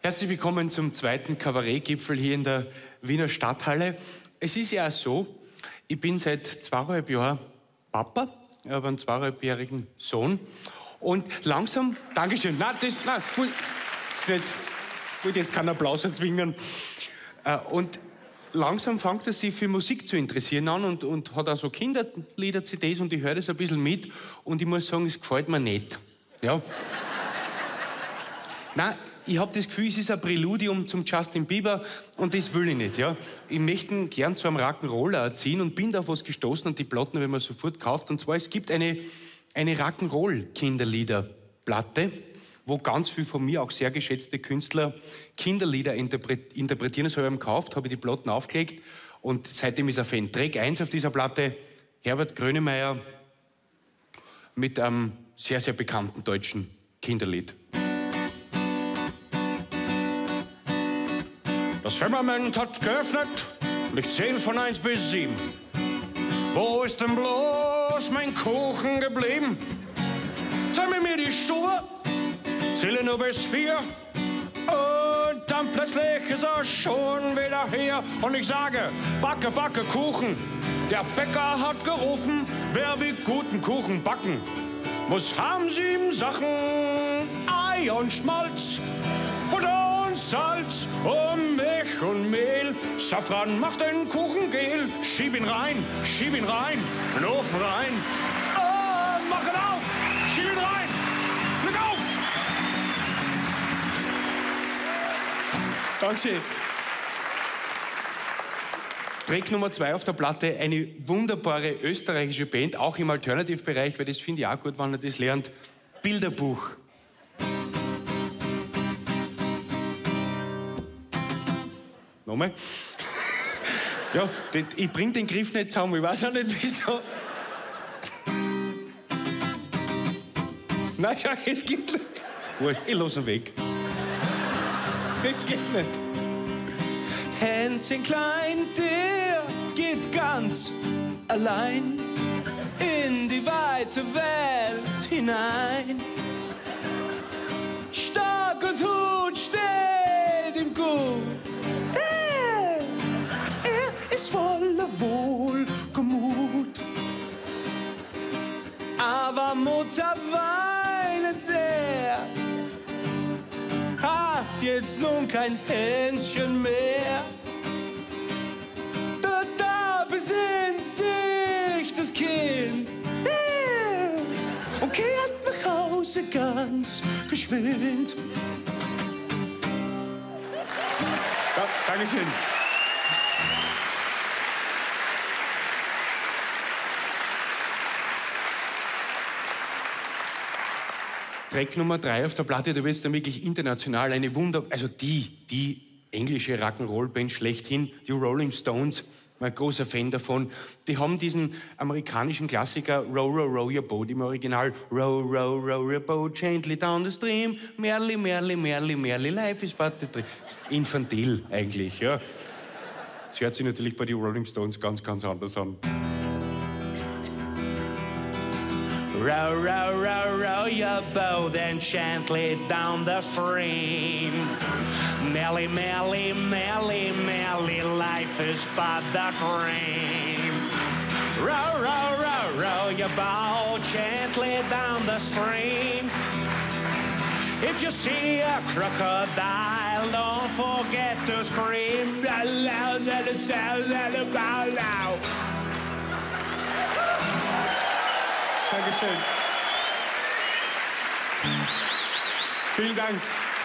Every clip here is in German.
Herzlich willkommen zum zweiten Kabarettgipfel hier in der Wiener Stadthalle. Es ist ja so, ich bin seit 2,5 Jahren Papa, ich habe einen 2,5-jährigen Sohn und langsam, Dankeschön, nein, das nicht, ich wollte jetzt keinen Applaus erzwingen, und langsam fängt er sich für Musik zu interessieren an und hat auch so Kinderlieder-CDs und ich höre das ein bisschen mit und ich muss sagen, es gefällt mir nicht. Ja. Nein, ich habe das Gefühl, es ist ein Präludium zum Justin Bieber und das will ich nicht. Ja. Ich möchte ihn gern zu einem Rock'n'Roller erziehen und bin da auf was gestoßen und die Platten habe ich mir sofort gekauft. Und zwar, es gibt eine Rock'n'Roll-Kinderlieder-Platte, wo ganz viel von mir auch sehr geschätzte Künstler Kinderlieder interpretieren. Das habe ich ihm gekauft, habe ich die Platten aufgelegt und seitdem ist er Fan. Track 1 auf dieser Platte, Herbert Grönemeyer mit einem sehr, sehr bekannten deutschen Kinderlied. Das Firmament hat geöffnet und ich zähl von 1 bis 7. Wo ist denn bloß mein Kuchen geblieben? Zeig mir die Stube, zähle nur bis 4. Und dann plötzlich ist er schon wieder hier. Und ich sage, backe, backe Kuchen. Der Bäcker hat gerufen, wer will guten Kuchen backen, muss haben 7 Sachen, Ei und Schmalz, Butter und Salz und Milch und Mehl. Safran macht den Kuchen gel. Schieb ihn rein, in den Ofen rein. Oh, mach ihn auf, schieb ihn rein. Glück auf! Danke. Track Nummer 2 auf der Platte, eine wunderbare österreichische Band, auch im Alternative-Bereich, weil das finde ich auch gut, wenn man das lernt. Bilderbuch. Nochmal? Ja, ich bring den Griff nicht zusammen, ich weiß auch nicht wieso. Nein, schau, es geht nicht. Gut, ich lass ihn weg. Es geht nicht. Hänschen klein, der geht ganz allein in die weite Welt hinein. Stark und Hut steht ihm gut. Er ist voller Wohlgemut. Aber Mutter weinet sehr, hat jetzt nun kein Hänschen mehr. Da besinnt sich das Kind und kehrt nach Hause ganz geschwind. Ja, Dankeschön. Track Nummer 3 auf der Platte, du wirst dann wirklich international eine also die englische Rock'n'Roll-Band schlechthin, die Rolling Stones, ein großer Fan davon. Die haben diesen amerikanischen Klassiker Row, Row, Row Your Boat im Original. Row, row, row your boat gently down the stream. Merrily, merrily, merrily, merrily, life is but a dream. Infantil eigentlich, ja. Das hört sich natürlich bei den Rolling Stones ganz, ganz anders an. Row, row, row, row your boat and gently down the stream. Merrily, merrily, merrily, merrily, life is but a dream. Row, row, row, row your boat gently down the stream. If you see a crocodile, don't forget to scream. Dankeschön. Vielen Dank.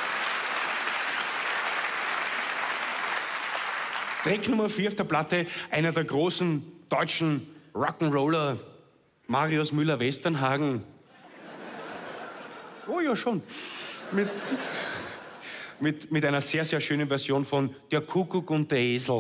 Track Nummer 4 auf der Platte, einer der großen deutschen Rock'n'Roller, Marius Müller-Westernhagen. Oh ja, schon. Mit einer sehr, sehr schönen Version von Der Kuckuck und der Esel.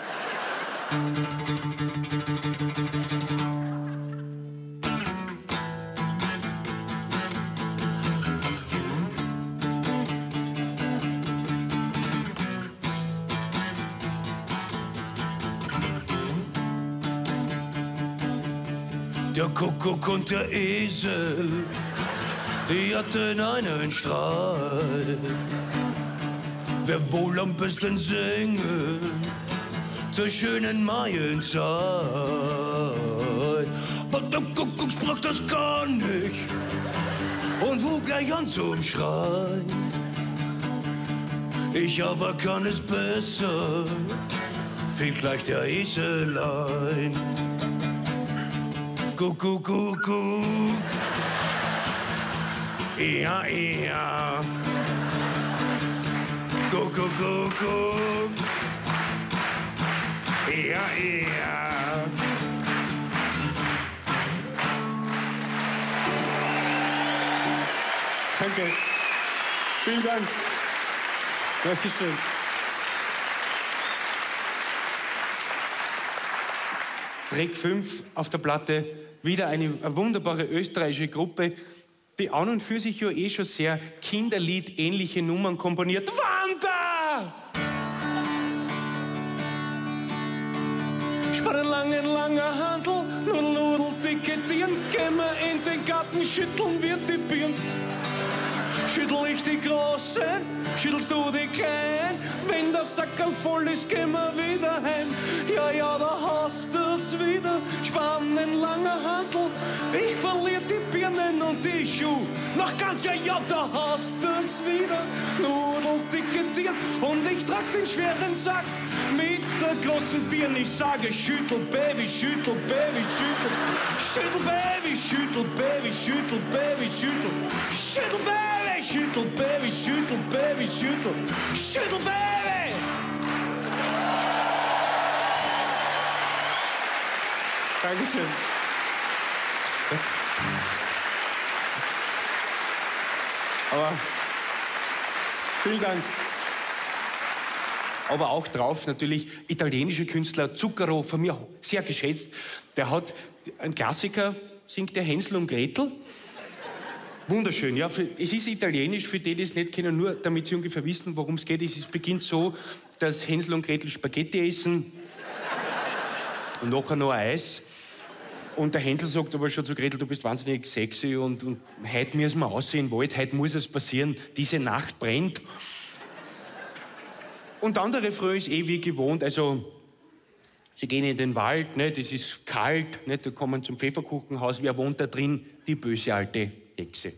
Der Kuckuck und der Esel, die hatten einen Streit. wer wohl am besten singen zur schönen Maienzeit. Aber der Kuckuck sprach das gar nicht und wo gleich an zum Schreien. Ich aber kann es besser, fiel gleich der Eselein. Kuckuck, Kuckuck, ja, ja. Kuckuck, Kuckuck, ja, ja. Danke. Vielen Dank. Dankeschön. Track 5 auf der Platte, wieder eine wunderbare österreichische Gruppe, die an und für sich ja eh schon sehr Kinderlied-ähnliche Nummern komponiert. Wanda! Spann einen langer Hansel, Nudel, dicke Tieren, gehen wir in den Garten, schütteln wir die Birnen. Schüttel ich die Große, schüttelst du die Kleinen. Wenn der Sackerl voll ist, gehen wir wieder heim. Ja, ja, da hast du's wieder, spannenlanger Hansel. Ich verlier die Birnen und die Schuhe. Noch ganz, ja, ja, da hast du's wieder. Nudel, dicke Tieren und ich trag den schweren Sack mit der großen Birne. Ich sage, schüttel, Baby, schüttel, Baby, schüttel. Schüttel, Baby, schüttel, Baby, schüttel, Baby, schüttel. Schüttel, Baby. Schüttel, Baby, schüttel, Baby, schüttel, schüttel, Baby! Dankeschön. Aber vielen Dank. Aber auch drauf natürlich italienische Künstler, Zucchero, von mir sehr geschätzt. Der hat einen Klassiker, singt der Hänsel und Gretel. Wunderschön, ja. Es ist italienisch, für die, die es nicht kennen, nur damit sie ungefähr wissen, worum es geht. Es beginnt so, dass Hänsel und Gretel Spaghetti essen und nachher noch Eis. Und der Hänsel sagt aber schon zu Gretel, du bist wahnsinnig sexy und heute müssen wir aussehen im Wald, heute muss es passieren, diese Nacht brennt. Und dann der Refrain ist eh wie gewohnt, also sie gehen in den Wald, ne, das ist kalt, ne, da kommen zum Pfefferkuchenhaus, wer wohnt da drin? Die böse alte Hexe.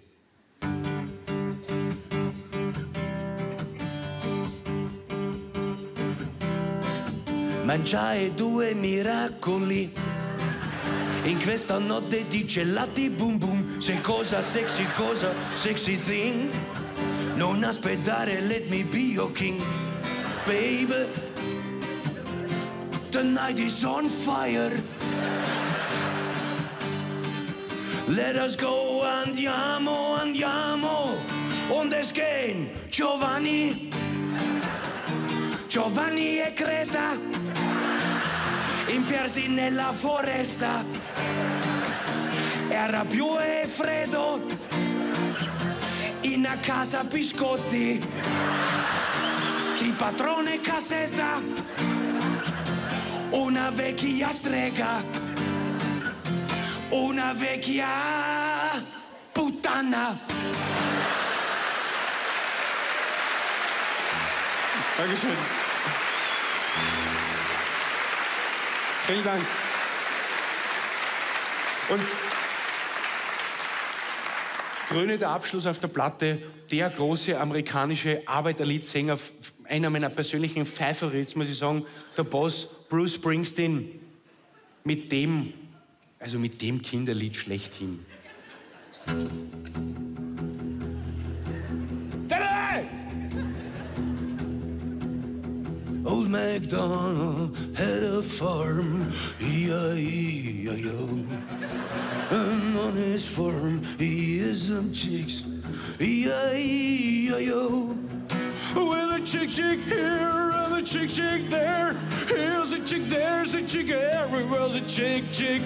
Mangiai due miracoli in questa notte di gelati boom boom. Sei cosa sexy thing. Non aspettare, let me be your king. Baby, the night is on fire. Let us go, andiamo, andiamo. Und es gehen Giovanni e Greta impersi nella foresta. Era più freddo in casa biscotti. Chi padrone casetta, una vecchia strega, una vecchia puttana. Dankeschön. Vielen Dank. Und krönender Abschluss auf der Platte, der große amerikanische Arbeiterliedsänger, einer meiner persönlichen Favorites, muss ich sagen, der Boss Bruce Springsteen, mit dem Kinderlied schlechthin. Old MacDonald had a farm, E-I-E-I-O. And on his farm he had some chicks, E-I-E-I-O. With a chick here and a chick there. Here's a chick, there's a chick, everywhere's a chick.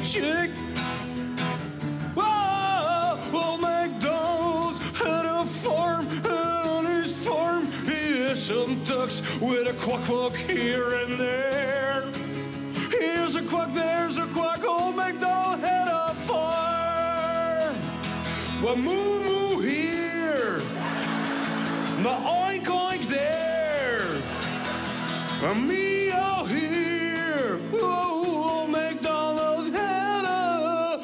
Whoa, old MacDonald had a farm, and on his farm he had some ducks with a quack here and there. Here's a quack, there's a quack, old MacDonald had a farm. Well, moo here, the oink oink there. Me out here, oh, McDonald's had a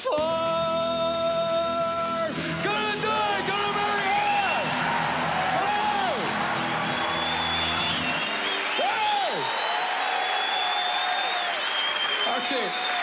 fire. Gonna die, gonna marry her. Whoa! Whoa! Okay.